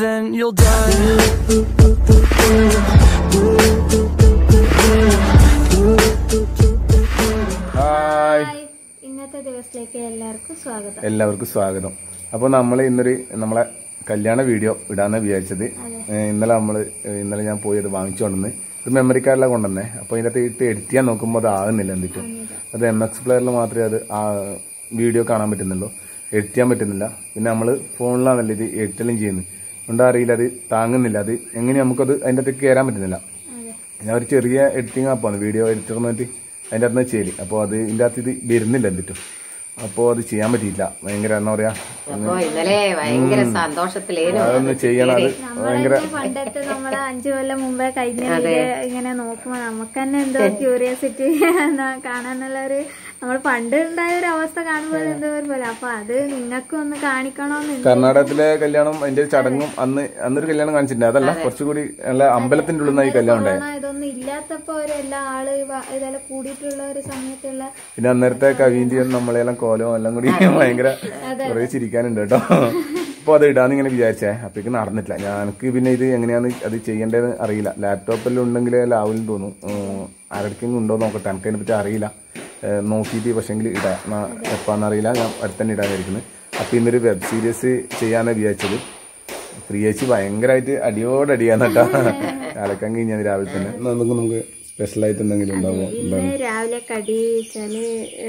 then you'll die. Hi, ഇന്നത്തെ ദിവസത്തിലേക്ക് എല്ലാവർക്കും സ്വാഗതം. അപ്പോൾ നമ്മൾ നമ്മളെ കല്യാണ വീഡിയോ ഇടാന്ന് വിചാരിച്ചത്. ഇന്നലെ ഞാൻ പോയി അത് വാങ്ങിച്ചുകൊണ്ടെന്ന് ഒരു മെമ്മറി കാർഡിലാണ് കൊണ്ടുവന്നേ. അപ്പോൾ ഇതിനകത്ത് ഇട്ട് എഡിറ്റ് ചെയ്യാൻ നോക്കുമ്പോൾ അത് ആകുന്നില്ല. എന്നിട്ടും അത് MX പ്ലെയറിൽ മാത്രമേ അത് ആ വീഡിയോ കാണാൻ പറ്റുന്നുള്ളൂ, എഡിറ്റ് ചെയ്യാൻ പറ്റുന്നില്ല. പിന്നെ നമ്മൾ ഫോണിലാണല്ലോ ഇത് എഡിറ്റെല്ലാം ചെയ്യുന്നത്, അതുകൊണ്ട് അറിയില്ല, അത് താങ്ങുന്നില്ല. അത് എങ്ങനെ നമുക്കത് അതിൻ്റെ അകത്ത് കയറാൻ പറ്റുന്നില്ല. ഞാൻ ഒരു ചെറിയ എഡിറ്റിംഗ് ആപ്പാണ്, വീഡിയോ എഡിറ്റർ എന്നിട്ട് അതിൻ്റെ അകത്ത് ചെയ്യല്. അപ്പോൾ അത് ഇതിൻ്റെ അകത്ത് ഇത് വരുന്നില്ല എന്നിട്ടും. അപ്പോൾ അത് ചെയ്യാൻ പറ്റിയില്ല. ഭയങ്കര എന്താ പറയാ, അതൊന്ന് ചെയ്യണം. അത് ഭയങ്കര പണ്ടത്തെ നമ്മള് 5 കൊല്ലം മുമ്പേ കഴിഞ്ഞ ഇങ്ങനെ നോക്കുമ്പോ നമുക്ക് തന്നെ എന്തോ ക്യൂരിയോസിറ്റി കാണാനുള്ള ഒരു, നമ്മൾ പണ്ട് ഉണ്ടായ ഒരു അവസ്ഥ കാണുമ്പോൾ എന്തോ പോലെ. അപ്പൊ അത് നിങ്ങൾക്കും ഒന്ന് കാണിക്കണോന്ന്. കർണാടകത്തിലെ കല്യാണം, അതിന്റെ ചടങ്ങും അന്നൊരു കല്യാണം കാണിച്ചിട്ടുണ്ട്. അതല്ല, കുറച്ചുകൂടി നല്ല അമ്പലത്തിന്റെ ഉള്ളിൽ ഈ കല്യാണം ഉണ്ടായി. ഇതൊന്നും ഇല്ലാത്തപ്പോ എല്ലാ ആള് ഇതെല്ലാം കൂടിയിട്ടുള്ള ഒരു സമയത്തുള്ള, പിന്നെ അന്നേരത്തെ കവിന്റെയും നമ്മളെല്ലാം കോലവും എല്ലാം കൂടി ഭയങ്കര കുറെ ചിരിക്കാനുണ്ട് കേട്ടോ. അപ്പോൾ അത് ഇടാന്ന് ഇങ്ങനെ വിചാരിച്ചേ, അപ്പോഴേക്ക് നടന്നിട്ടില്ല. ഞങ്ങൾക്ക് പിന്നെ ഇത് എങ്ങനെയാണ് അത് ചെയ്യേണ്ടതെന്ന് അറിയില്ല. ലാപ്ടോപ്പെല്ലാം ഉണ്ടെങ്കിൽ ലാവിലും തോന്നും. ആരെടുക്കെങ്കിലും ഉണ്ടോ നോക്കട്ടെ, എനിക്ക് അതിനെ പറ്റി അറിയില്ല. നോക്കിയിട്ട് പക്ഷേങ്കിൽ ഇടാം, എപ്പാന്നറിയില്ല. ഞാൻ അടുത്തന്നെ ഇടാനായിരിക്കുന്നത്. അപ്പോൾ ഇന്നൊരു വെബ് സീരീസ് ചെയ്യാനാണ് വിചാരിച്ചത്. ഫ്രീ ആയിട്ട് ഭയങ്കരമായിട്ട് അടിയോടടിയാന്ന് കേട്ടോ. കാലക്കാൻ കഴിഞ്ഞാൽ രാവിലെ തന്നെ നമുക്ക് സ്പെഷ്യലായിട്ട് എന്തെങ്കിലും ഉണ്ടാവുമോ? രാവിലെ കടി വെച്ചാല്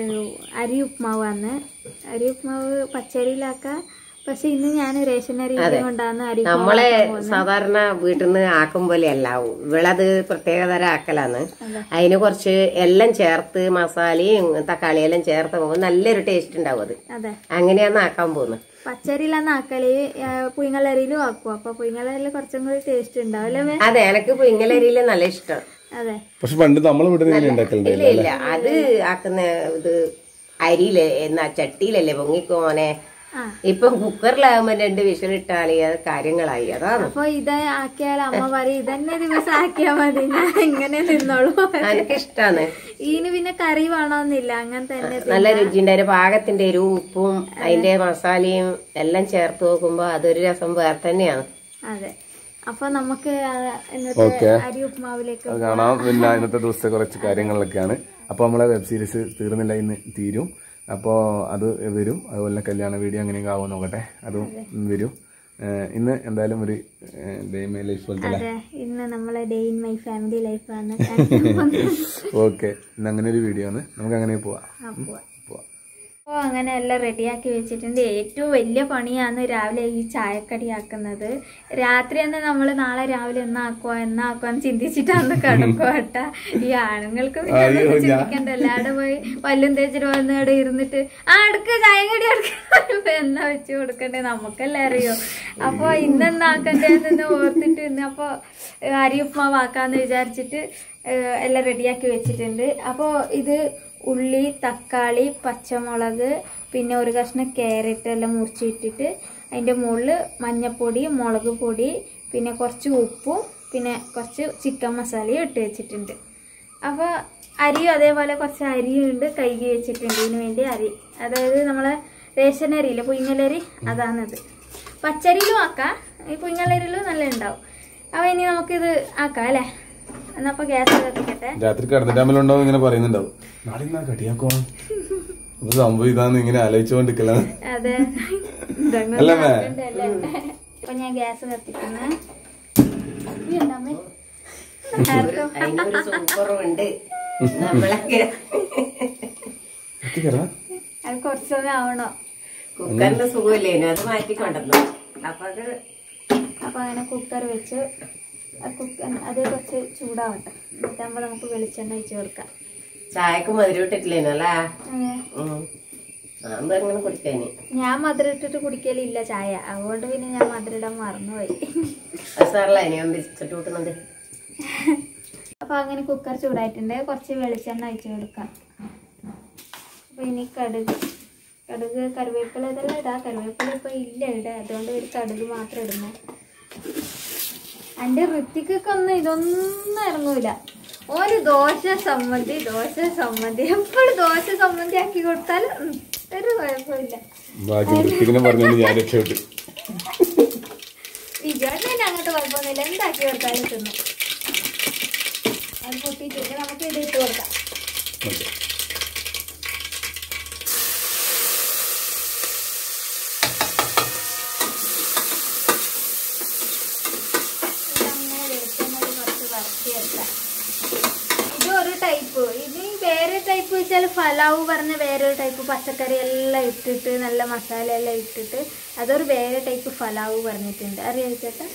അരി ഉപ്മാവാണ്. അരി ഉപ്മാവ് പച്ചരിയിലാക്കാം. പക്ഷെ ഇന്ന് ഞാൻ റേഷൻ അരി കൊണ്ടാണ് അരി. നമ്മളെ സാധാരണ വീട്ടിൽ നിന്ന് ആക്കും പോലെ അല്ലാവും. ഇവളത് പ്രത്യേകതരം ആക്കലാണ്. അതിന് കുറച്ച് എല്ലാം ചേർത്ത്, മസാലയും തക്കാളിയെല്ലാം ചേർത്ത് പോകുമ്പോൾ നല്ലൊരു ടേസ്റ്റ് ഉണ്ടാവും. അത് അങ്ങനെയാണ് ആക്കാൻ പോകുന്നത്. പച്ചരിയിലാണ് ആക്കല്, പുയിങ്ങലരിയിലും ആക്കും. അപ്പൊ പുയിങ്ങലരിയിൽ കുറച്ചും കൂടി ടേസ്റ്റ് ഉണ്ടാവും. അതെ, എനിക്ക് പുയിങ്ങലരിയില് നല്ല ഇഷ്ടം. അതെ, പക്ഷെ പണ്ട് നമ്മൾ ഇല്ല അത് ആക്കുന്ന ഇത് അരിയില് എന്നാ ചട്ടിയിലല്ലേ പൊങ്ങിക്കോനെ. ഇപ്പൊ കുക്കറിലാകുമ്പോ 2 വിസിലിട്ടാല് അത് കാര്യങ്ങളായി. അതാണ്. അപ്പൊ ഇത് ആക്കിയാൽ അമ്മ പറയും ഇതന്നെ ദിവസം ആക്കിയാ മതി, ഞാൻ ഇങ്ങനെ നിന്നോളൂ. എനിക്ക് ഇഷ്ടാണ്. ഇതിന് പിന്നെ കറി വേണമെന്നില്ല, അങ്ങനെ തന്നെ നല്ല രുചിന്റെ ഒരു പാകത്തിന്റെ ഒരു ഉപ്പും അതിന്റെ മസാലയും എല്ലാം ചേർത്ത് നോക്കുമ്പോ അതൊരു രസം വേറെ തന്നെയാണ്. അതെ, അപ്പൊ നമുക്ക് ഇന്നത്തെ അരി ഉപ്മാവിലേക്ക് കാണാം. പിന്നെ ഇന്നത്തെ ദിവസത്തെ കുറച്ച് കാര്യങ്ങളിലൊക്കെയാണ്. അപ്പൊ നമ്മളെ വെബ് സീരീസ് തീർന്നില്ല, ഇന്ന് തീരും. അപ്പോൾ അത് വരും. അതുപോലെ കല്യാണ വീഡിയോ അങ്ങനെയൊക്കെ ആവുമോ നോക്കട്ടെ, അതും വരും. ഇന്ന് എന്തായാലും ഒരു ഡേ ഇൻ മൈ ലൈഫ് പോലത്തെ, ഇന്ന് നമ്മളെ ഡേ ഇൻ മൈ ഫാമിലി ലൈഫാണ്. ഓക്കെ, ഇന്ന് അങ്ങനെ ഒരു വീഡിയോ ആണ്. നമുക്ക് അങ്ങനെ പോവാം. അപ്പോൾ അങ്ങനെ എല്ലാം റെഡിയാക്കി വെച്ചിട്ടുണ്ട്. ഏറ്റവും വലിയ പണിയാണ് രാവിലെ ഈ ചായക്കടി ആക്കുന്നത്. രാത്രി തന്നെ നമ്മൾ നാളെ രാവിലെ എന്നാക്കുവാന്ന് ചിന്തിച്ചിട്ടാണ് കിടക്കുക കേട്ടാ. ഈ ആണുങ്ങൾക്ക് ചിന്തിക്കണ്ടല്ലോ. അവിടെ പോയി പല്ലും തേച്ചിട്ട് വന്ന് അവിടെ ഇരുന്നിട്ട് അടുക്ക് ചായക്കടി അടുക്ക എന്നാ വെച്ച് കൊടുക്കണ്ടേ, നമുക്കെല്ലാം അറിയോ. അപ്പോൾ ഇന്നെന്നാക്കണ്ടേന്ന് ഓർത്തിട്ട് ഇന്ന് അപ്പോൾ അരി ഉപ്മാവാക്കാന്ന് വിചാരിച്ചിട്ട് എല്ലാം റെഡിയാക്കി വെച്ചിട്ടുണ്ട്. അപ്പോൾ ഇത് ഉള്ളി, തക്കാളി, പച്ചമുളക്, പിന്നെ ഒരു കഷ്ണം ക്യാരറ്റ് എല്ലാം മുറിച്ചിട്ടിട്ട് അതിൻ്റെ മുകളിൽ മഞ്ഞൾപ്പൊടി, മുളക് പൊടി, പിന്നെ കുറച്ച് ഉപ്പും പിന്നെ കുറച്ച് ചിക്കൻ മസാലയും ഇട്ട് വെച്ചിട്ടുണ്ട്. അപ്പോൾ അരിയും അതേപോലെ കുറച്ച് അരിയും ഉണ്ട്, കഴുകി വെച്ചിട്ടുണ്ട്. ഇതിന് വേണ്ടി അരി, അതായത് നമ്മളെ റേഷൻ അരിയില്ല, പുയിങ്ങലരി, അതാണത്. പച്ചരിയിലും ആക്കാം, ഈ പുയിങ്ങലരിയിലും നല്ല ഉണ്ടാവും. അപ്പോൾ ഇനി നമുക്കിത് ആക്കാം അല്ലേ. എന്നപ്പോ ഗ്യാസ് കത്തിക്കട്ടെ. രാത്രി കിടന്നിട്ടാകുമ്പോഴുണ്ടാവും ഇങ്ങനെ പറയുന്നുണ്ടാവും, നാളെ കടിയാക്കോ സംഭവം ഇതാന്ന് ഇങ്ങനെ ആലോചിച്ചോണ്ടിരിക്കല. അതെ, അപ്പൊ ഞാൻ ഗ്യാസ് കത്തിക്കുന്നേ. അത് കുറച്ചൊന്നും ആവണോ, കുക്കറിന്റെ സുഖമില്ലേനു, അത് മാറ്റിക്കൊണ്ടല്ലോ. അപ്പൊ അങ്ങനെ കുക്കർ വെച്ച് അത് കുറച്ച് ചൂടാവട്ടെ. എന്നിട്ടാകുമ്പോ നമുക്ക് വെളിച്ചെണ്ണ ഒഴിച്ച് കൊടുക്കാം. ചായക്ക് മധുരം ഇട്ടിട്ടില്ലേനല്ലേ? കുടിക്കാന് ഞാൻ മധുരം ഇട്ടിട്ട് കുടിക്കലില്ല ചായ, അതുകൊണ്ട് പിന്നെ ഞാൻ മധുരം ഇടാൻ മറന്നുപോയി. അപ്പൊ അങ്ങനെ കുക്കർ ചൂടായിട്ടുണ്ട്. കുറച്ച് വെളിച്ചെണ്ണ ഒഴിച്ച് കൊടുക്കാം. അപ്പൊ ഇനി കടുക്, കറിവേപ്പില ഇതെല്ലാം ഇടാം. കറിവേപ്പില ഇപ്പൊ ഇല്ല ഇവിടെ, അതുകൊണ്ട് ഒരു കടുക് മാത്രം ഇടുന്നു. എൻ്റെ ഋത്തിക്കൊക്കെ ഒന്നും ഇതൊന്നും ഇറങ്ങൂല. ഒരു ദോശ സമ്മന്തി എപ്പോഴും ദോശ സമ്മന്തി ആക്കി കൊടുത്താൽ ഒരു കുഴപ്പമില്ല. ഭാഗ്യം ഋത്തിക്കിനെ പറഞ്ഞുകൊണ്ട് ഞാൻ രക്ഷപ്പെട്ടു. വിജയ അങ്ങനത്തെ കുഴപ്പമൊന്നുമില്ല, എന്താക്കി കൊടുത്താലും തിന്നു. അത് പൊട്ടിച്ചിട്ട് നമുക്ക് ഇത് ഇട്ട് കൊടുക്കാം. ഇതങ്ങനെ വെളിച്ചെണ്ണയിൽ കുറച്ച് വറുത്തി വെക്കാം. ഇതൊരു ടൈപ്പ്. ഇത് വേറെ ടൈപ്പ് വെച്ചാൽ ഫലാവ് പറഞ്ഞ വേറൊരു ടൈപ്പ്, പച്ചക്കറി എല്ലാം ഇട്ടിട്ട് നല്ല മസാല എല്ലാം ഇട്ടിട്ട് അതൊരു വേറെ ടൈപ്പ് ഫലാവ് പറഞ്ഞിട്ടുണ്ട്. അറിയാം ചേട്ടാ?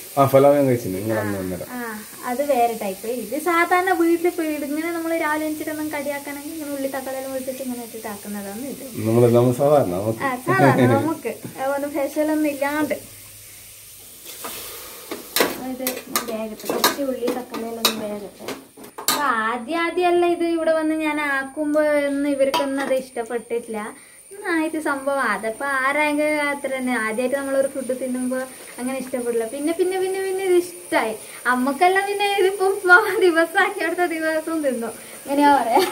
അത് വേറെ ടൈപ്പ്. ഇത് സാധാരണ വീട്ടിൽ ഇങ്ങനെ നമ്മൾ രാവിലെ എണിച്ചിട്ടൊന്നും കടിയാക്കണമെങ്കിൽ ഇങ്ങനെ ഉള്ളി തക്കാളിയെല്ലാം വിളിച്ചിട്ട് ഇങ്ങനെ ഇട്ടിട്ടാക്കുന്നതാണ് ഇത്. സാധാരണ നമുക്ക് ഒന്നും സ്പെഷ്യലൊന്നും ഇല്ലാണ്ട് ഇത് വേഗത്തെ കുറച്ച് ഉള്ളി തക്കാളിയെല്ലാം വേഗത്തെ. അപ്പൊ ആദ്യമല്ല ഇത് ഇവിടെ വന്ന് ഞാൻ ആക്കുമ്പോ ഒന്നും ഇവർക്കൊന്നും അത് ഇഷ്ടപ്പെട്ടിട്ടില്ല. ഇത് സംഭവം അതപ്പോ ആരായെങ്കിൽ അത്ര തന്നെ. ആദ്യമായിട്ട് നമ്മളൊരു ഫുഡ് തിന്നുമ്പോ അങ്ങനെ ഇഷ്ടപ്പെടില്ല. പിന്നെ പിന്നെ പിന്നെ പിന്നെ ഇത് ഇഷ്ടമായി. അമ്മക്കെല്ലാം പിന്നെ ഇതിപ്പോ ദിവസമാക്കി അടുത്ത ദിവസവും തിന്നു. ഇങ്ങനെയാ പറയാ.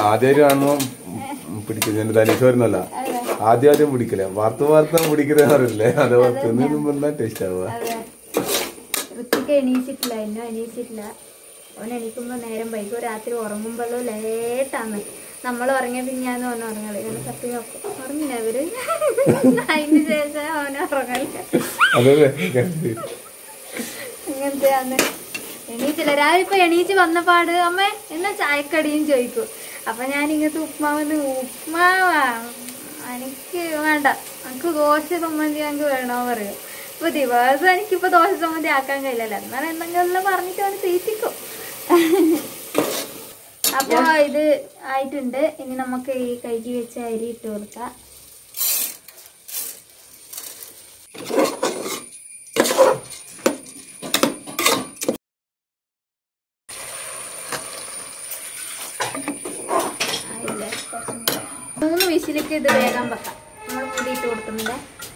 ആദ്യം പിടിക്കില്ല, വാർത്ത പിടിക്കുന്നേ ടേസ്റ്റ് ആവുക. ഋത്തിക്ക് എണീച്ചിട്ടില്ല, എന്നെ എണീച്ചിട്ടില്ല. അവൻ എണീക്കുമ്പോ നേരം വൈകും. രാത്രി ഉറങ്ങുമ്പോഴോ ലേറ്റാണ്. നമ്മൾ ഉറങ്ങിയ പിന്നെ ഞാൻ ഓനെ ഉറങ്ങല്. ഇങ്ങനെ തപ്പി നോക്കും, ഉറങ്ങില്ല അവര്. അതിന് ശേഷം അവനെ ഉറങ്ങല്. ഇങ്ങനത്തെയാന്ന്. എണീച്ചില്ല. രാവിലെ ഇപ്പൊ എണീച്ച് വന്നപാട് അമ്മ എന്നാ ചായക്കടിയും ചോദിക്കും. അപ്പൊ ഞാൻ ഇങ്ങനത്തെ ഉപ്മാവാ എനിക്ക് വേണ്ട, എനിക്ക് ദോശ സംബന്ധി എനിക്ക് വേണോ പറയും. ഇപ്പൊ ദിവസം എനിക്കിപ്പോ ദോശ സംബന്ധി ആക്കാൻ കഴിയില്ലല്ലോ. എന്നാൽ എന്തെങ്കിലും പറഞ്ഞിട്ട് അവന് തീറ്റിക്കും. അപ്പൊ ഇത് ആയിട്ടുണ്ട്. ഇനി നമുക്ക് ഈ കഴുകി വെച്ച അരി ഇട്ട് കൊടുക്കാം. മൂന്ന് വിസിലേക്ക് ഇത് വേഗം വെക്കാം. നമ്മൾ പൊടി ഇട്ട് കൊടുക്കുന്നില്ല.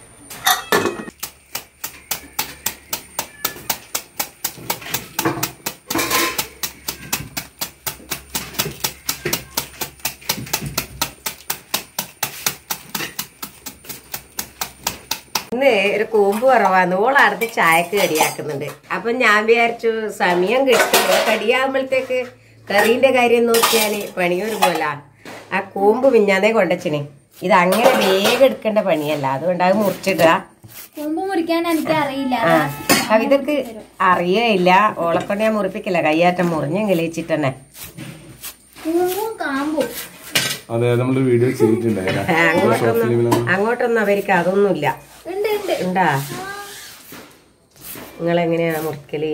ഇന്ന് ഒരു കൂമ്പ് കുറവാന്ന്. ഓളടുത്ത് ചായക്ക് കടിയാക്കുന്നുണ്ട്. അപ്പൊ ഞാൻ വിചാരിച്ചു സമയം കിട്ടും കടിയാകുമ്പോഴത്തേക്ക് കറീന്റെ കാര്യം നോക്കിയാല് പണിയൊരു പോലാ. ആ കൂമ്പ് മിഞ്ഞാന്നേ കൊണ്ടച്ചിനെ. ഇത് അങ്ങനെ വേഗം എടുക്കേണ്ട പണിയല്ല, അതുകൊണ്ട് അത് മുറിച്ചിടുക. കൂമ്പ് മുറിക്കാൻ എനിക്ക് അറിയില്ല. കവിതക്ക് അറിയയില്ല. ഓളക്കൊണ്ട് ഞാൻ മുറിപ്പിക്കില്ല, കയ്യാറ്റം മുറിഞ്ഞും കിളിച്ചിട്ട് തന്നെ. കൂമ്പും കാമ്പും വീഡിയോ അങ്ങോട്ടൊന്നും അവർക്ക് അതൊന്നുമില്ല. ഉണ്ടാ? നിങ്ങളെങ്ങനെയാ മുറിക്കല്?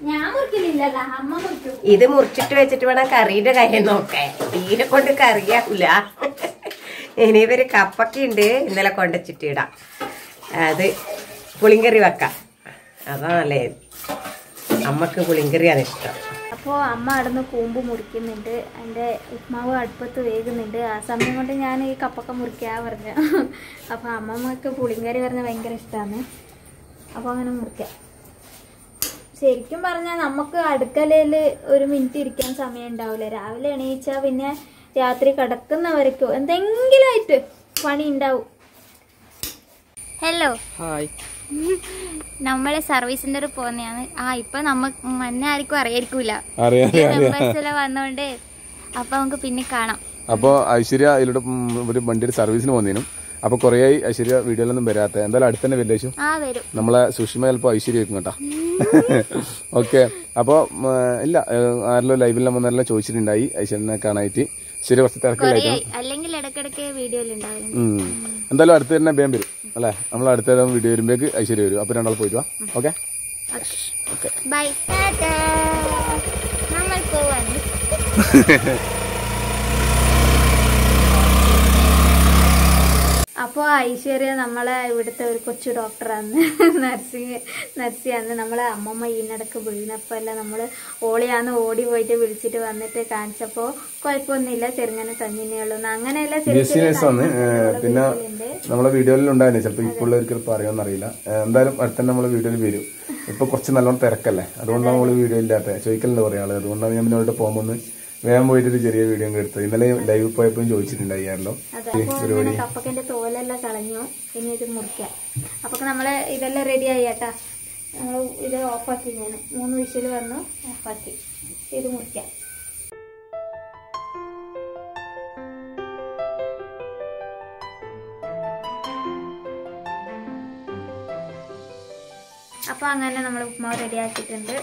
ഇത് മുറിച്ചിട്ട് വെച്ചിട്ട് വേണം കറിയുടെ കാര്യം നോക്കാൻ. തീരെ കൊണ്ട് കറിയാക്കൂല. ഇനിയിവര് കപ്പക്കുണ്ട്, ഇന്നലെ കൊണ്ടുവച്ചിട്ടിടാം. അത് പുളിങ്കറി വെക്കാം, അതാ നല്ലത്. അമ്മക്ക് പുളിങ്കറിയാണ് ഇഷ്ടം. അപ്പോൾ അമ്മ അവിടുന്ന് കൂമ്പ് മുറിക്കുന്നുണ്ട്. എൻ്റെ ഉപ്മാവ് അടുപ്പത്ത് വേകുന്നുണ്ട്. ആ സമയം കൊണ്ട് ഞാൻ ഈ കപ്പൊക്കെ മുറിക്കാ പറഞ്ഞു. അപ്പോൾ അമ്മമ്മക്ക് പുളിങ്കറി പറഞ്ഞാൽ ഭയങ്കര ഇഷ്ടമാണ്. അപ്പോൾ അങ്ങനെ മുറിക്കാം. ശരിക്കും പറഞ്ഞാൽ നമുക്ക് അടുക്കളയിൽ ഒരു മിനിറ്റ് ഇരിക്കാൻ സമയം ഉണ്ടാവില്ല. രാവിലെ എണീച്ചാൽ പിന്നെ രാത്രി കിടക്കുന്നവരേക്കോ എന്തെങ്കിലുമായിട്ട് പണി ഉണ്ടാവും. Hello, hi. നമ്മള് സർവീസ് സെന്റർ പോകുന്നതാണ്. ഇപ്പൊ നമുക്ക് മന്നെ ആർക്കും അറിയായിരിക്കൂല, വന്നോണ്ട്. അപ്പൊ നമുക്ക് പിന്നെ കാണാം. അപ്പൊ ഐശ്വര്യ ഇതിലൂടെ ഒരു വണ്ടിയുടെ സർവീസിന് പോകുന്നതിനും അപ്പൊ കൊറേ ഐശ്വര്യ വീഡിയോയിലൊന്നും വരാത്ത, എന്തായാലും അടുത്ത് തന്നെ വില്ലേജു നമ്മളെ സുഷിമ ചിലപ്പോ ഐശ്വര്യ വെക്കും കേട്ടാ. ഓക്കെ. അപ്പൊ ഇല്ല, ആരെല്ലോ ലൈവിൽ വന്നെല്ലാം ചോദിച്ചിട്ടുണ്ടായി ഐശ്വര്യനെ കാണാനായിട്ട്. ശരി, കുറച്ച് തിരക്കില്ലായിരുന്നു. എന്തായാലും അടുത്ത് തന്നെ വേഗം വരും അല്ലെ. നമ്മൾ അടുത്ത വീഡിയോ വരുമ്പോഴേക്ക് ഐശ്വര്യ വരും. അപ്പൊ രണ്ടാൾ പോയിട്ട് വാ. Okay okay bye. അപ്പോൾ ഐശ്വര്യ നമ്മളെ ഇവിടുത്തെ ഒരു കൊച്ചു ഡോക്ടറാണ്, നഴ്സിയാണ്. നമ്മളെ അമ്മമ്മ ഈനടക്ക് വീണപ്പോൾ എല്ലാം നമ്മൾ ഓളിയാന്ന് ഓടി പോയിട്ട് വിളിച്ചിട്ട് വന്നിട്ട് കാണിച്ചപ്പോൾ കുഴപ്പമൊന്നുമില്ല, ചെറുങ്ങനെ തന്നിനെയുള്ളൂ. അങ്ങനെയല്ല പിന്നെ നമ്മളെ വീഡിയോയിൽ ഉണ്ടായിരുന്നു. ചിലപ്പോൾ ഇപ്പോൾ ഒരിക്കലും പറയുമെന്നറിയില്ല. എന്തായാലും അടുത്ത നമ്മളെ വീഡിയോയിൽ വരും. ഇപ്പൊ കുറച്ച് നല്ലോണം തിരക്കല്ലേ, അതുകൊണ്ടാണ് നമ്മള് വീഡിയോ ഇല്ലാത്ത ചോദിക്കലുണ്ട് കുറേ ആള്. അതുകൊണ്ടാണ് ഞാൻ മുന്നോട്ട് പോകുമ്പോൾ വേഗം പോയിട്ട് ചെറിയ വീഡിയോ എടുത്തത്. ഇന്നലെ ലൈവ് പോയപ്പോഴും ചോദിച്ചിട്ടുണ്ടായിരുന്നല്ലോ പരിപാടി. കപ്പക്കന്റെ തോലെല്ലാം കളഞ്ഞു, ഇനി ഇത് മുറിക്കാം. അപ്പൊ നമ്മള് ഇതെല്ലാം റെഡി ആയി കേട്ടാ. ഞങ്ങൾ ഇത് ഓഫാക്കി. ഞാൻ 3 വിസിൽ വന്നു ഓഫാക്കി. ഇത് മുറിക്കാം. അപ്പോൾ അങ്ങനെ നമ്മൾ ഉപ്മാവ് റെഡിയാക്കിയിട്ടുണ്ട്.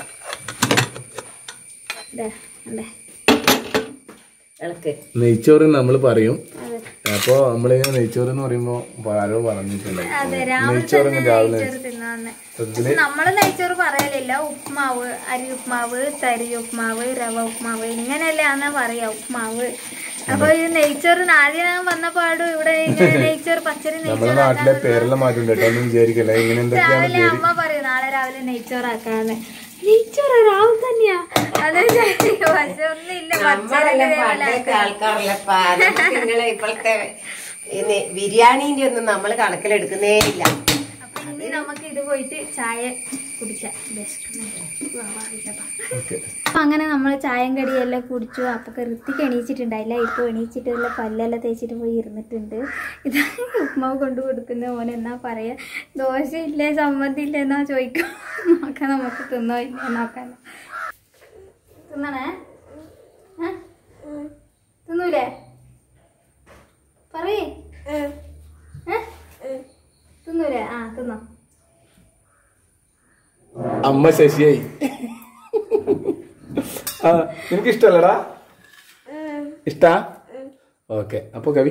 നെയ്ച്ചോറ് നമ്മൾ പറയും. അപ്പൊ നമ്മളിങ്ങനെ നെയ്ച്ചോറ് എന്ന് പറയുമ്പോ ആരോ പറഞ്ഞിട്ടുണ്ട്. നമ്മള് നെയ്ച്ചോറ് പറയലില്ല. ഉപ്മാവ്, അരി ഉപ്മാവ്, തരി ഉപ്മാവ്, റവ ഉപ്മാവ് ഇങ്ങനെയല്ലാന്നാ പറയാ ഉപ്മാവ്. അപ്പൊ ഈ നെയ്ച്ചോറ് ആദ്യം ഞാൻ വന്നപാടും ഇവിടെ നെയ്ച്ചോറ് പച്ചരി രാവിലെ അമ്മ പറയും നാളെ രാവിലെ നെയ്ച്ചോറാക്കാന്ന്. നെയ്ച്ചോറ് രാവിലെ തന്നെയാ. അതെ പക്ഷെ ഒന്നുമില്ല. ഇപ്പോഴത്തെ ബിരിയാണിന്റെ ഒന്നും നമ്മൾ കണക്കിലെടുക്കുന്നേ ഇല്ല. അപ്പൊ ഇനി നമുക്ക് ഇത് പോയിട്ട് ചായ കുടിക്കാം. അങ്ങനെ നമ്മൾ ചായം കടിയെല്ലാം കുടിച്ചു. അപ്പൊ ഋത്തിക്ക് എണീച്ചിട്ടുണ്ടായില്ല. ഇപ്പൊ എണീച്ചിട്ടുള്ള പല്ലെല്ലാം തേച്ചിട്ട് പോയി ഇരുന്നിട്ടുണ്ട്. ഇത് ഉപ്മാവ് കൊണ്ടു കൊടുക്കുന്ന മോൻ എന്നാ പറയാ, ദോശ ഇല്ലേ സമ്മതി ഇല്ല എന്നാ ചോദിക്കും. നോക്കാം നമുക്ക് തിന്നോ ഇല്ല നോക്കാൻ. തിന്നണേ? തിന്നൂലേ? പറയേ. തിന്നൂലേ? ആ തിന്നോ. അമ്മ ശശിയായി. നിനക്ക് ഇഷ്ടല്ലടാ? ഇഷ്ടാ? ഓക്കെ. അപ്പൊ കവി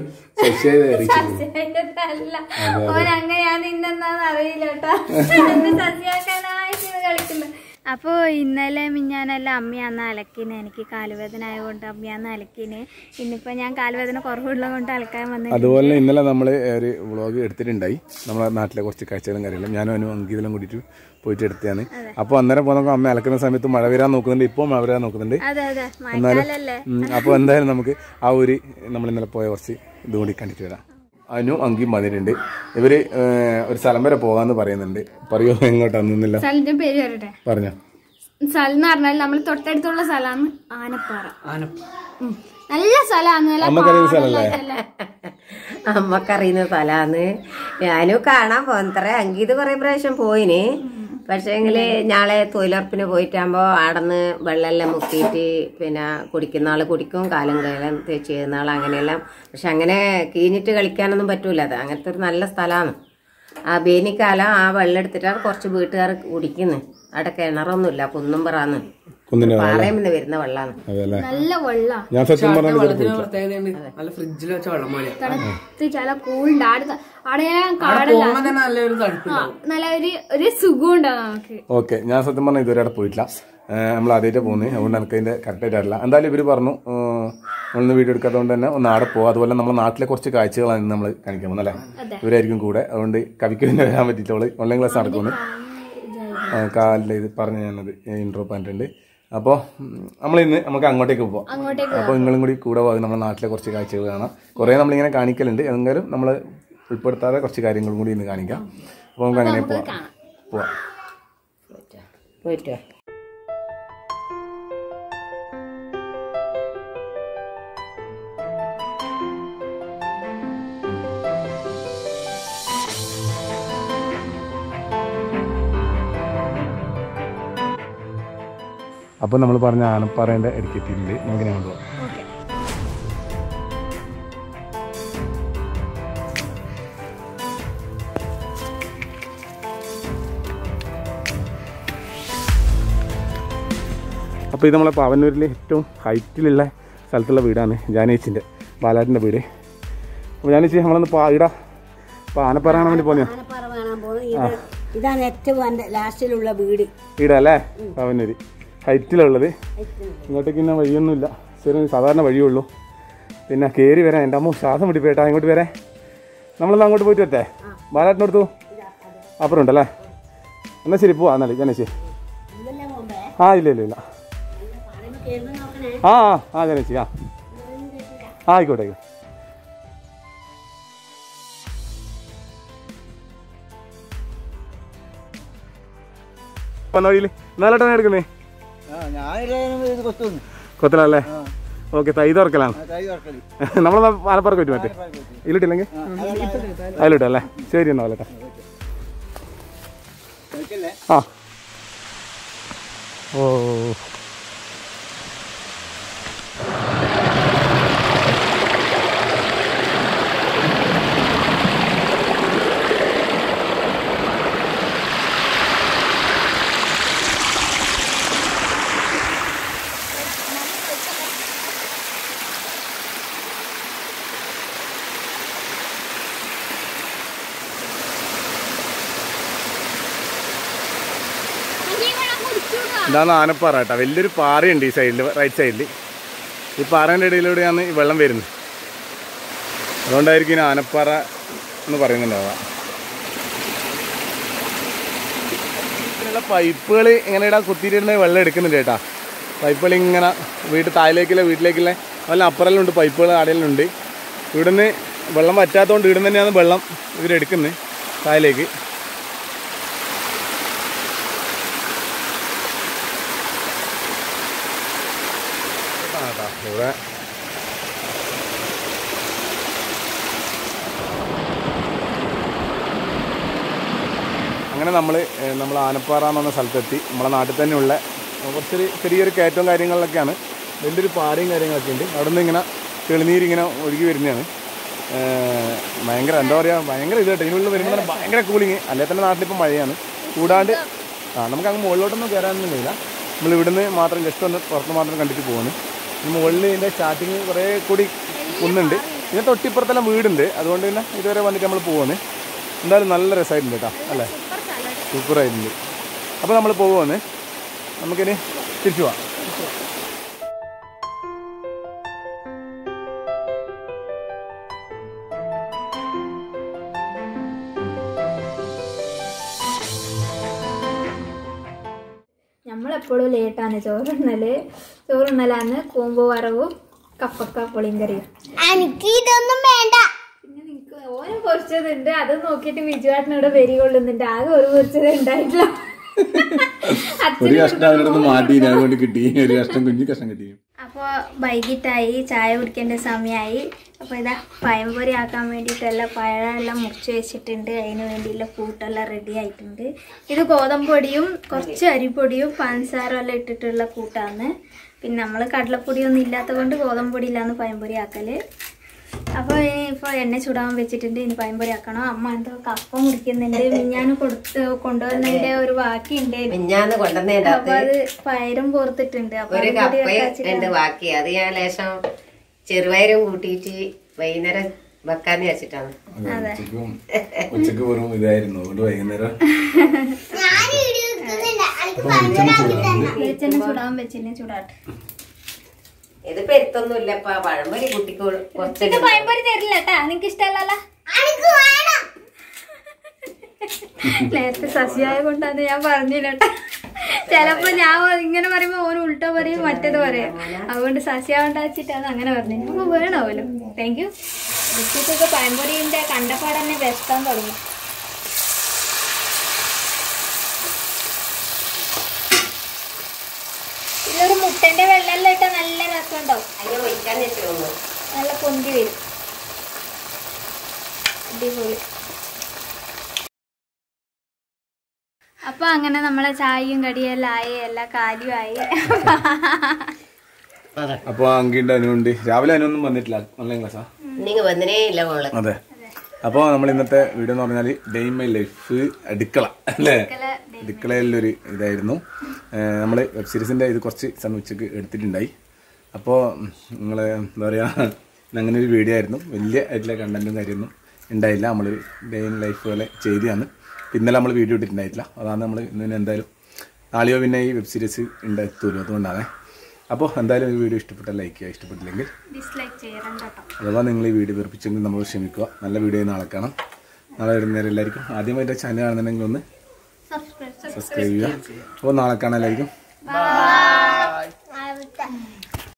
അങ്ങനെയാ നിന്നെന്താന്ന് അറിയില്ല കേട്ടോ. സസ്യാക്കാനായിട്ട് കളിക്കുന്നു. അപ്പോൾ ഇന്നലെ മിഞ്ഞാനെല്ലാം അമ്മയാന്ന് അലക്കിന്. എനിക്ക് കാലുവേദന ആയതുകൊണ്ട് അമ്മയാന്ന് അലക്കിന്. ഇന്നിപ്പോൾ ഞാൻ കാലുവേദന കുറവുള്ളത് കൊണ്ട് അലക്കാൻ വന്നു. അതുപോലെ ഇന്നലെ നമ്മൾ ഒരു വ്ളോഗ് എടുത്തിട്ടുണ്ടായി. നമ്മളെ നാട്ടിലെ കുറച്ച് കാഴ്ചകളും കാര്യങ്ങളും ഞാനും അവനും അങ്കിതെല്ലാം കൂടിയിട്ട് പോയിട്ട് എടുത്തതാണ്. അപ്പോൾ അന്നേരം പോകുമ്പോൾ അമ്മ അലക്കുന്ന സമയത്ത് മഴ വരാൻ നോക്കുന്നുണ്ട്. ഇപ്പോൾ മഴ വരാൻ നോക്കുന്നുണ്ട്. എന്നാലും അപ്പോൾ എന്തായാലും നമുക്ക് ആ ഒരു നമ്മൾ ഇന്നലെ പോയ കുറച്ച് ഇത് കൂടി കണ്ടിട്ട് വരാം. അനു അങ്കി വന്നിട്ടുണ്ട്. ഇവര് ഒരു സ്ഥലം വരെ പോകാന്ന് പറയുന്നുണ്ട്. പറയോ എങ്ങോട്ടാന്നില്ല പറഞ്ഞോ. സ്ഥലം എന്ന് പറഞ്ഞാൽ നമ്മൾ തൊട്ടടുത്തുള്ള സ്ഥലമാണ് ആനപ്പാറ. നല്ല സ്ഥലമാണ്. അമ്മക്കറിയുന്ന സ്ഥലല്ലേ? അമ്മക്കറിയുന്ന സ്ഥലമാണ്. ഞാനും കാണാൻ പോന്നത്ര അങ്കീത് കുറെ പ്രാവശ്യം പോയിന്. പക്ഷേങ്കില് ഞാളെ തൊഴിലുറപ്പിന് പോയിട്ടാകുമ്പോ ആടന്ന് വെള്ളമെല്ലാം മുക്കിയിട്ട് പിന്നെ കുടിക്കുന്ന ആള് കുടിക്കും, കാലും കൈലം തേച്ച് ചെയ്യുന്ന ആൾ അങ്ങനെയെല്ലാം. പക്ഷെ അങ്ങനെ കീഞ്ഞിട്ട് കളിക്കാനൊന്നും പറ്റൂല. അത് അങ്ങനത്തെ ഒരു നല്ല സ്ഥലമാണ്. ആ വേനിക്കാലം ആ വെള്ളം എടുത്തിട്ടാണ് കുറച്ച് വീട്ടുകാർ കുടിക്കുന്നത്. അവിടെ കിണറൊന്നുമില്ല, കുന്നുംപറാന്ന് പാറയമെന്ന് വരുന്ന വെള്ളമാണ്. നല്ല വെള്ളം. ഫ്രിഡ്ജിൽ വെച്ച വെള്ളം പോലെ ചില കൂളുണ്ട്. നല്ല ഒരു സുഖം ഉണ്ടാവും നമുക്ക്. ഓക്കെ. ഞാൻ സത്യം പറഞ്ഞാൽ ഇതുവരെ അവിടെ പോയിട്ടില്ല. നമ്മൾ ആദ്യമായിട്ട് പോകുന്നത്. അതുകൊണ്ട് എനിക്ക് അതിന്റെ കറക്റ്റായിട്ട് അറിയില്ല. എന്തായാലും ഇവര് പറഞ്ഞു നമ്മളൊന്ന് വീഡിയോ എടുക്കാത്തതുകൊണ്ട് തന്നെ ഒന്ന് ആടെ പോകും. അതുപോലെ നമ്മുടെ നാട്ടിലെ കുറച്ച് കാഴ്ചകളാണ് നമ്മൾ കാണിക്കാൻ പോകുന്നത് അല്ലേ? ഇവരായിരിക്കും കൂടെ. അതുകൊണ്ട് കവിക്ക് തന്നെ വരാൻ പറ്റിയിട്ടുള്ളൂ. ഓൺലൈൻ ക്ലാസ് നടക്കുന്നു. കാലിൽ ഇത് പറഞ്ഞ് ഞാനത് ഇൻട്രോ പറഞ്ഞിട്ടുണ്ട്. അപ്പോൾ നമ്മളിന്ന് നമുക്ക് അങ്ങോട്ടേക്ക് പോവാം. അപ്പോൾ നിങ്ങളും കൂടി കൂടെ പോകും. നമ്മുടെ നാട്ടിലെ കുറച്ച് കാഴ്ചകൾ കാണാം. കുറേ നമ്മളിങ്ങനെ കാണിക്കലുണ്ട്. എങ്കിലും നമ്മൾ ഉൾപ്പെടുത്താതെ കുറച്ച് കാര്യങ്ങളും കൂടി ഇന്ന് കാണിക്കാം. അപ്പോൾ നമുക്ക് അങ്ങനെ പോവാം. അപ്പോൾ നമ്മൾ പറഞ്ഞ ആനപ്പാറേൻ്റെ ഇടയ്ക്കെത്തിയിട്ടുണ്ട്. നമുക്കിനെ കൊണ്ടുപോകാം. അപ്പോൾ ഇത് നമ്മളെ പാവന്നൂരിലെ ഏറ്റവും ഹൈറ്റിലുള്ള സ്ഥലത്തുള്ള വീടാണ് ജാനേച്ചിൻ്റെ, ബാലാട്ടിൻ്റെ വീട്. അപ്പോൾ ജാനേച്ചി നമ്മളൊന്ന് ഇടാ അപ്പോൾ ആനപ്പാറ കാണാൻ വേണ്ടി പോകുന്നത്. ഇതാണ് ഏറ്റവും ലാസ്റ്റിലുള്ള വീട്. വീടല്ലേ പാവന്നൂര് ഹൈറ്റിലുള്ളത്. ഇങ്ങോട്ടേക്ക് പിന്നെ വഴിയൊന്നുമില്ല. ചെറിയ സാധാരണ വഴിയുള്ളൂ. പിന്നെ കയറി വരാൻ എൻ്റെ അമ്മ ശ്വാസം പിടിപ്പേട്ടാ. ഇങ്ങോട്ട് വരെ നമ്മളൊന്ന് അങ്ങോട്ട് പോയിട്ട് വരട്ടെ. ബാലാട്ടിനടുത്തു അപ്പുറം ഉണ്ടല്ലേ? എന്നാൽ ശരി പോവാ. എന്നാലും ജനേശി ആ ഇല്ല ആ ജനേശി ആയിക്കോട്ടെ. വഴിയിൽ നാലോട്ടാണ് എടുക്കുന്നേ. കൊത്തലല്ലേ? ഓക്കെ. തൈ തുറക്കലാണ്. നമ്മളെന്നാ ആലപ്പാറക്ക് പറ്റും. മറ്റേ ഇതിലിട്ടില്ലെങ്കിൽ അതിലിട്ടല്ലേ? ശരി എന്നാ വല്ലട്ടെ. ആ ഓ ഇതാണ് ആനപ്പാറ കേട്ടോ. വലിയൊരു പാറയുണ്ട് ഈ സൈഡിൽ, റൈറ്റ് സൈഡിൽ. ഈ പാറേൻ്റെ ഇടയിലൂടെയാണ് ഈ വെള്ളം വരുന്നത്. അതുകൊണ്ടായിരിക്കും ഇനി ആനപ്പാറ എന്ന് പറയുന്നുണ്ടാവുക. ഇങ്ങനെയുള്ള പൈപ്പുകൾ ഇങ്ങനെ ഇടാൻ കുത്തിയിരുന്ന വെള്ളം എടുക്കുന്നുണ്ട് കേട്ടോ. പൈപ്പുകൾ ഇങ്ങനെ വീട്ടിലേക്കുള്ള വല്ല അപ്പുറലുണ്ട് പൈപ്പുകൾ ആടെല്ലാം. ഇവിടുന്ന് വെള്ളം വറ്റാത്തതുകൊണ്ട് ഇവിടുന്ന് തന്നെയാണ് വെള്ളം ഇവരെടുക്കുന്നത് താഴേക്ക്. ഇവിടെ അങ്ങനെ നമ്മൾ ആനപ്പാറ എന്ന് പറഞ്ഞ സ്ഥലത്തെത്തി. നമ്മളെ നാട്ടിൽ തന്നെയുള്ള കുറച്ചൊരു ചെറിയൊരു കയറ്റവും കാര്യങ്ങളിലൊക്കെയാണ്. വലിയൊരു പാറയും കാര്യങ്ങളൊക്കെ ഉണ്ട്. അവിടെ നിന്ന് ഇങ്ങനെ തെളിനീരിങ്ങനെ ഒഴുകി വരുന്നതാണ്. ഭയങ്കര എന്താ പറയുക, ഭയങ്കര ഇത് കേട്ടോ. ഇതിനുള്ളിൽ വരുമ്പോൾ തന്നെ ഭയങ്കര കൂളിങ്. അല്ലെ തന്നെ നാട്ടിലിപ്പോൾ മഴയാണ്. കൂടാണ്ട് നമുക്ക് അങ്ങ് മുകളിലോട്ടൊന്നും കയറാനൊന്നും കഴിയില്ല. നമ്മൾ ഇവിടുന്ന് മാത്രം ജസ്റ്റ് ഒന്ന് പുറത്ത് മാത്രം കണ്ടിട്ട് പോകുന്നു. മുകളിൽ ഇതിൻ്റെ സ്റ്റാർട്ടിങ് കുറേ കൂടി കുന്നുണ്ട്. ഇതിന് തൊട്ടിപ്പുറത്തെല്ലാം വീടുണ്ട്. അതുകൊണ്ട് തന്നെ ഇതുവരെ വന്നിട്ട് നമ്മൾ പോകുന്നത്. എന്തായാലും നല്ല രസമായിട്ടുണ്ട് കേട്ടോ, അല്ലേ? സൂപ്പറായിട്ടുണ്ട്. അപ്പോൾ നമ്മൾ പോകുമെന്ന്. നമുക്കിനി തിരിച്ചു പോവാം. നമ്മളെപ്പോഴും ലേറ്റാണ് ചോറുണ്ണലാന്ന് കൂമ്പ് വറവും കപ്പക്ക പുളിങ്കറിയും. എനിക്ക് ഇതൊന്നും വേണ്ട. പിന്നെ നിനക്ക് ഓരോ പൊരിച്ചതുണ്ട്, അത് നോക്കിയിട്ട് ബിജുവാട്ടിനോട് വെരി കൊള്ളുന്നുണ്ട്. ആകെ ഒരു പൊരിച്ചത് ഉണ്ടായിട്ടില്ല. ഒരു കഷ്ണം അവരുടെ മാറ്റി കൊണ്ട് കിട്ടി, ഒരു കഷ്ണം കുഞ്ഞു കഷ്ണം കിട്ടി. അപ്പോൾ വൈകിട്ടായി, ചായ കുടിക്കേണ്ട സമയമായി. അപ്പോൾ ഇതാ പഴംപൊരി ആക്കാൻ വേണ്ടിയിട്ടെല്ലാം പഴമെല്ലാം മുറിച്ച് വെച്ചിട്ടുണ്ട്. അതിന് വേണ്ടിയുള്ള കൂട്ടെല്ലാം റെഡി ആയിട്ടുണ്ട്. ഇത് ഗോതമ്പ് പൊടിയും കുറച്ച് അരിപ്പൊടിയും പഞ്ചസാര എല്ലാം ഇട്ടിട്ടുള്ള കൂട്ടാണ്. പിന്നെ നമ്മൾ കടലപ്പൊടിയൊന്നും ഇല്ലാത്ത കൊണ്ട് ഗോതമ്പ് പൊടി ഇല്ലാന്ന് പഴംപൊരി ആക്കൽ. അപ്പോൾ ഇപ്പോൾ എണ്ണ ചൂടാൻ വെച്ചിട്ടുണ്ട്. ഇനി പഴംപൊരി ആക്കണം. അമ്മ എന്തോ കപ്പ മുറിക്കുന്നുണ്ട്. മിഞ്ഞാന്ന് കൊണ്ടുവന്നതിന്റെ ഒരു ബാക്കി ഉണ്ട്. അപ്പൊ അത് പയറും പോർത്തിട്ടുണ്ട്. അപ്പൊ ബാക്കി അത് ഞാൻ ലേശം ചെറുപയറും കൂട്ടിയിട്ട് വൈകുന്നേരം വെക്കാന്ന് വെച്ചിട്ടാണ്. ഉച്ചക്ക് വെറും ഇതായിരുന്നു. വൈകുന്നേരം വെളിച്ചെണ്ണ ചൂടാൻ വെച്ചിട്ട് ചൂടാട്ടെ. ഇത് പെരുത്തൊന്നുമില്ലപ്പാ. പഴംപൊരി കുട്ടിക്ക് കുറച്ച് പഴംപൊരി തരില്ല കേട്ടാ, നിനക്ക് ഇഷ്ടമല്ല. നേരത്തെ സസ്യായ കൊണ്ടാന്ന് ഞാൻ പറഞ്ഞില്ല കേട്ടാ. ചിലപ്പോ ഞാൻ ഇങ്ങനെ പറയുമ്പോ ഓരോ ഉൾട്ട പറയും, മറ്റേത് പറയാം. അതുകൊണ്ട് സസ്യ ഉണ്ടാച്ചിട്ടാണ് അങ്ങനെ പറഞ്ഞു. നമുക്ക് വേണമല്ലോ. Thank you. ഋത്വിക്കൊക്കെ പഴംപൊരിന്റെ കണ്ടപ്പാട് തന്നെ വെക്കാൻ തുടങ്ങി. ഇതിലൊരു മുട്ടന്റെ വെള്ളം ഇട്ടാൽ നല്ല രസം ഉണ്ടാവും. നല്ല പൊന്തി വരും. അടിപൊളി. അപ്പൊ അങ്ങനെ നമ്മളെ ചായയും കടിയെല്ലാം ആയി, എല്ലാ കാര്യമായി. അപ്പൊ അങ്കിന്റെ അനുണ്ട്. രാവിലെ അനുവൊന്നും വന്നിട്ടില്ല. ഓൺലൈൻ ക്ലാസ്സാ വന്നേ ഇല്ല മോള്. അതെ. അപ്പോൾ നമ്മൾ ഇന്നത്തെ വീഡിയോ എന്ന് പറഞ്ഞാൽ ഡേ ഇൻ മൈ ലൈഫ് അടുക്കള, അല്ലേ? അടുക്കളയിലൊരു ഇതായിരുന്നു. നമ്മൾ വെബ് സീരീസിൻ്റെ ഇത് കുറച്ച് സമയം ഉച്ചക്ക് എടുത്തിട്ടുണ്ടായി. അപ്പോൾ നിങ്ങൾ എന്താ പറയുക, അങ്ങനെ ഒരു വീഡിയോ ആയിരുന്നു. വലിയ ആയിട്ടുള്ള കണ്ടന്റും കാര്യമൊന്നും ഉണ്ടായില്ല. നമ്മൾ ഡേ ഇൻ ലൈഫ് പോലെ ചെയ്തതാണ്. ഇന്നലെ നമ്മൾ വീഡിയോ ഇട്ടിട്ടുണ്ടായിട്ടില്ല. അതാണ് നമ്മൾ ഇന്ന് എന്തായാലും നാളെയോ പിന്നെ ഈ വെബ് സീരീസ് എത്തുമല്ലോ, അതുകൊണ്ടാണ്. അപ്പോൾ എന്തായാലും ഈ വീഡിയോ ഇഷ്ടപ്പെട്ടാൽ ലൈക്ക് ചെയ്യുക, ഇഷ്ടപ്പെട്ടില്ലെങ്കിൽ ഡിസ്ലൈക്ക് ചെയ്യണം കേട്ടോ. അഥവാ നിങ്ങൾ ഈ വീഡിയോ വെറുപ്പിച്ചെങ്കിൽ നമ്മൾ ക്ഷമിക്കുക. നല്ല വീഡിയോ നാളെ കാണാം. നാളെ വരുന്നേരം എല്ലാവർക്കും ആദ്യമായിട്ട് ചാനൽ കാണുന്നുണ്ടെങ്കിൽ ഒന്ന് സബ്സ്ക്രൈബ് ചെയ്യുക. അപ്പോൾ നാളെ കാണാനായിരിക്കും.